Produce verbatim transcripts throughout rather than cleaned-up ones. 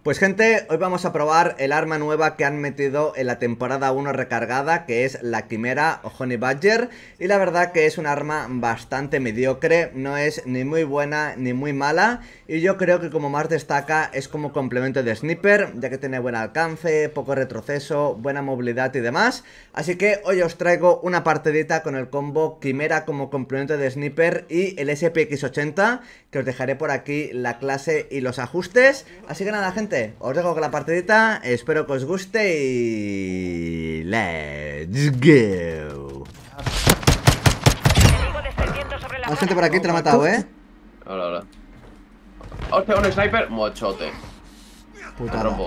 Pues gente, hoy vamos a probar el arma nueva que han metido en la temporada uno recargada, que es la Quimera o Honey Badger. Y la verdad que es un arma bastante mediocre, no es ni muy buena ni muy mala. Y yo creo que como más destaca es como complemento de sniper, ya que tiene buen alcance, poco retroceso, buena movilidad y demás. Así que hoy os traigo una partidita con el combo Quimera como complemento de sniper y el S P X ochenta, que os dejaré por aquí la clase y los ajustes. Así que nada gente, os dejo con la partidita, espero que os guste y... ¡let's go! Hay gente por aquí, te la ha matado, ¿eh? Hola, hola. Hostia, un sniper, mochote. Putada. Me rompo.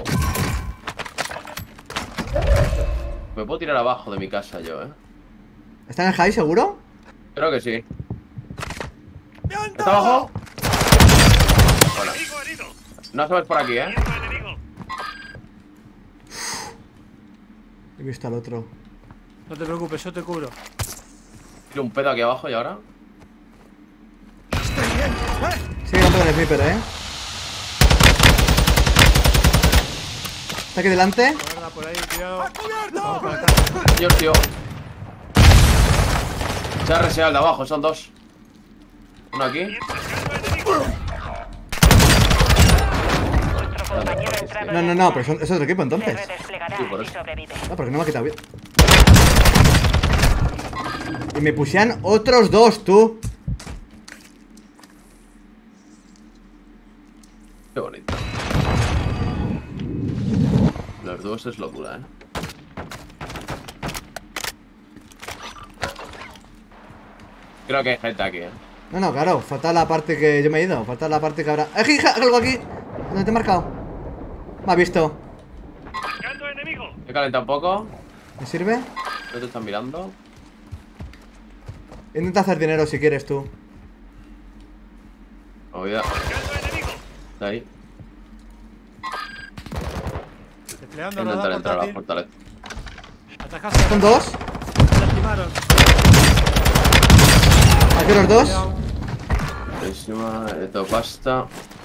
Me puedo tirar abajo de mi casa yo, ¿eh? ¿Está en el high seguro? Creo que sí. ¿Está abajo? Hola. No sabes por aquí, ¿eh? He visto al otro. No te preocupes, yo te cubro. Tiro un pedo aquí abajo y ahora. Sigue dando el sniper, ¿eh? Está aquí delante. Guarda por ahí, cuidado. Vamos para acá. Dios, tío. Se ha reseado el de abajo, son dos. Uno aquí. No, no, no, pero son, es otro equipo entonces. Sí, por eso. No, porque no me ha quitado bien. Y me pusían otros dos, tú. Qué bonito. Los dos es locura, ¿eh? Creo que hay gente aquí, ¿eh? No, no, claro, falta la parte que yo me he ido. Falta la parte que habrá... ¡Hay hija, algo aquí! ¿Dónde te he marcado? Me ha visto. He calentado un poco. ¿Me sirve? No te están mirando. Intenta hacer dinero si quieres tú. Olvida. Está ahí. Desplegando Voy a intentar radar entrar a la portátil. fortaleza. Atacaste. ¿Son dos? Me lastimaron. ¿Aquí los dos? Buenísima, he todo pasta.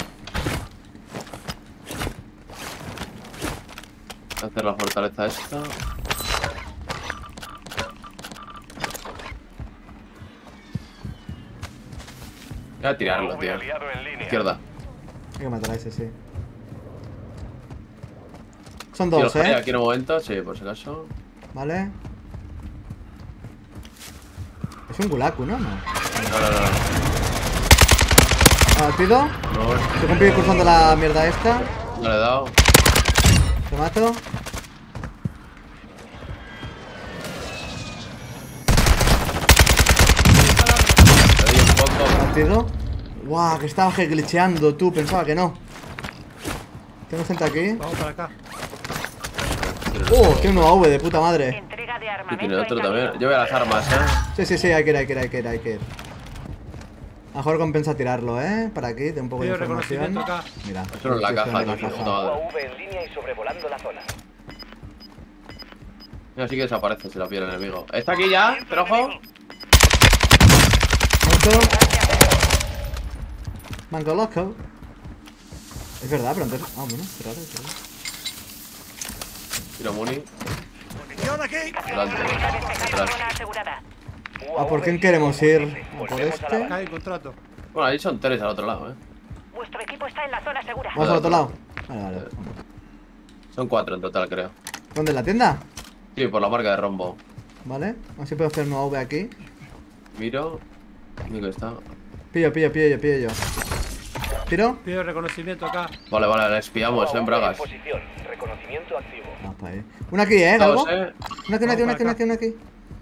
Voy a hacer la fortaleza esta. Voy a tirarlo, tío. Izquierda. Hay que matar a ese, sí. Son Tiro dos, el high ¿eh? aquí en un momento, sí, por si acaso. Vale. Es un gulaku, ¿no? No. No, no, no. Abatido. No, Se cumple cruzando la mierda esta. no le he dado. Te mato. Le doy un poco. Abatido. Guau, que estaba glitcheando tú, pensaba que no. Tengo gente aquí. Vamos para acá. Oh, tiene una V de puta madre. Entrega de Y armamento tiene otro en también. camino. Yo voy a las armas, ¿eh? Sí, sí, sí, hay que ir, hay que ir, hay que ir, hay que ir. Mejor compensa tirarlo, ¿eh? Para aquí, de un poco de Pido información. reconocimiento acá. Mira. Eso no es la sí, caja, en la tío, caja. puta madre. U A V en línea y sobrevolando la zona. Mira, sí que desaparece si la pierde el enemigo. ¿Está aquí ya? ¿Pero ojo? Muerto. Mango loco. Es verdad, pero antes... Ah, bueno, qué raro, qué raro. Tiro muni. Delante. Despejada, Atrás. zona asegurada. ¿A por quién queremos ir? ¿A por este? Acá hay contrato. Bueno, ahí son tres al otro lado, ¿eh? Vuestro equipo está en la zona segura. Vamos al otro lado. Vale, vale. Son cuatro en total, creo. ¿Dónde? ¿En la tienda? Sí, por la marca de rombo. Vale. A ver si puedo hacer una V aquí. Miro. ¿Dónde está? Pillo, pillo, pillo, pillo yo. ¿Tiro? Pido reconocimiento acá. Vale, vale, le espiamos, ¿eh? En bragas. Posición. Reconocimiento activo. Vamos para ahí. Una aquí, ¿eh, Galgo? Dos, ¿eh? Una aquí, una aquí, una aquí, una Vamos aquí, una aquí.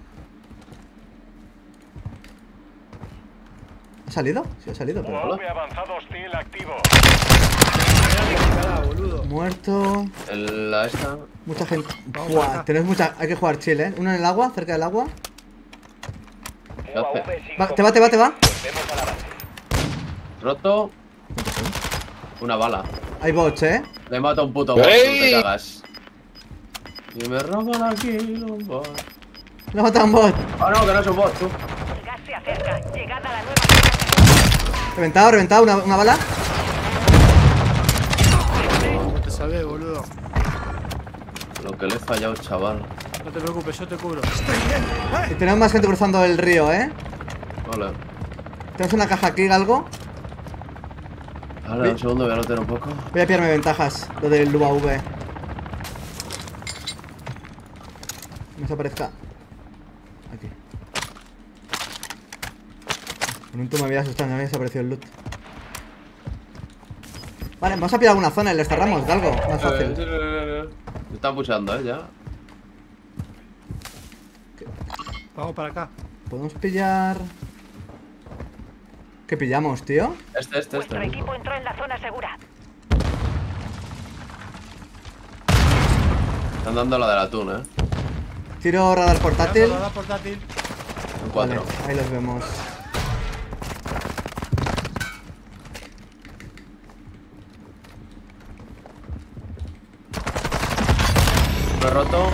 ¿Ha salido? Sí, ha salido, pero... Hola. avanzado hostil activo. Cagada, boludo. Muerto. El, la esta. Mucha gente. Vamos Buah, para acá. tenemos mucha. Hay que jugar chill, ¿eh? Uno en el agua, cerca del agua. ¿Qué hace? Va, te va, te va, te va. Volvemos a la base. Roto. Una bala. Hay bots, ¿eh? Le mata un puto bot, tú te cagas. Y me roban aquí los bots. Le mata un bot. Ah, no, que no es un bot, tú. El gas se acerca. Llegada a la nueva zona segura. Reventado, reventado, una, una bala. No te sabes. B, boludo. Lo que le he fallado, chaval. No te preocupes, yo te cubro. Y tenemos más gente cruzando el río, ¿eh? Hola. ¿Tenemos una caja aquí, algo? Ahora, un segundo, voy a anotar un poco. Voy a pillarme ventajas, lo del U A V. No se aparezca. Aquí. Con un tú me había asustado, me había desaparecido el loot. Vale, vamos a pillar alguna zona y les cerramos de algo, más fácil. Se están pushando, eh, ya. Vamos para acá. Podemos pillar... ¿Qué pillamos, tío? Este, este, Vuestro este. equipo entró en la zona segura. Están dando la del atún, eh. Tiro radar portátil. Tirando radar portátil. Un cuatro. Vale, ahí los vemos. Lo he roto.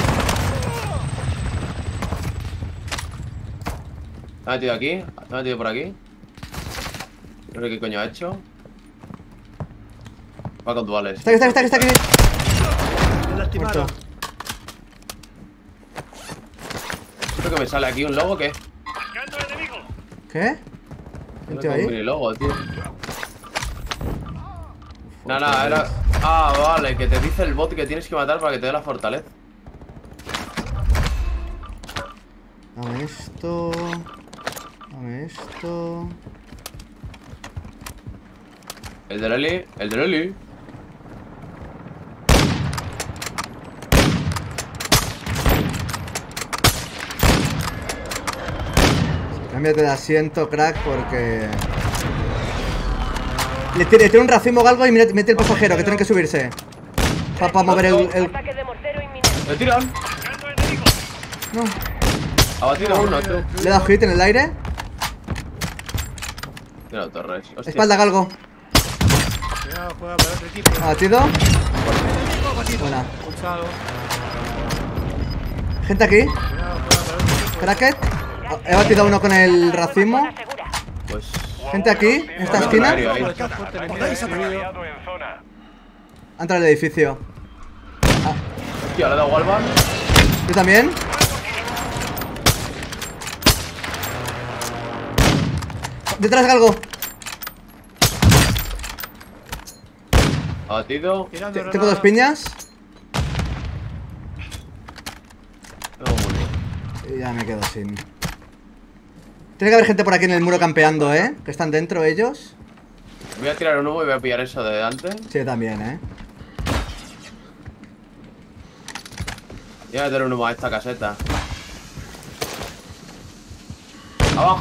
Se ha metido aquí. Se ha metido por aquí. No sé qué coño ha hecho. Va con duales. Está aquí, está aquí, está aquí, está aquí. Me lastimaron. Muerto. Creo que me sale aquí un logo, ¿o qué? ¿Qué? ¿Un tío Un ahí? mini logo, tío. Nada, nada, era... Ah, vale, que te dice el bot que tienes que matar para que te dé la fortaleza. Dame esto. Dame esto. El de Leli, el de Leli. Cámbiate de asiento, crack, porque... Le tiene, le tiene un racimo o algo y mete, mete el pasajero, que tienen que subirse. Para pa mover el... el... Ataque de mortero inminente. ¡Le tiran! No. Ha batido uno, tú. Le he dado hit en el aire. Tira torres. Hostia. Espalda, galgo. Cuidado, juega para otro equipo. Abatido. Buena. Pulsado. Gente aquí. Cuidado, juega para otro equipo. Cracket. He batido a uno con el racimo. Zona segura. Pues... Gente aquí, en esta Bueno, esquina. aéreo ahí. Está fuerte, le mira Ataque el aliado en zona. Ha entrado al edificio. Hostia, le he dado Walvan. Yo también. Detrás, galgo. Abatido. Tirando Te- Tengo dos granada. piñas. Tengo muni. Y ya me quedo sin. Tiene que haber gente por aquí en el muro campeando, ¿eh? Que están dentro ellos. Voy a tirar un humo y voy a pillar eso de delante. Sí, también, ¿eh? Y voy a meter un humo a esta caseta. ¡Abajo!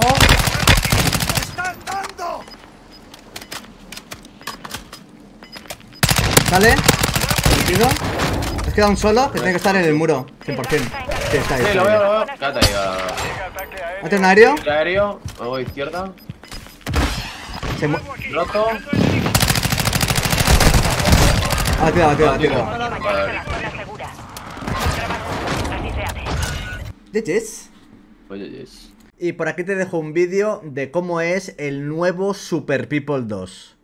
¿Sale? ¿Sentido? Es queda un solo que tiene que estar en el muro. cien por cien. Sí, está ahí. Sí, está lo ahí. veo, lo veo. Quédate ahí. va, va, va. Llega ataque aéreo. ¿Mete un aéreo? Tiro aéreo. Me voy izquierda. Se mu- Roto. Ah, tira, tira, Abatido. tira. Mañana a la zona segura. Trabajo. Así se hace. G G's. Oye, yes. Y por aquí te dejo un vídeo de cómo es el nuevo Super People dos.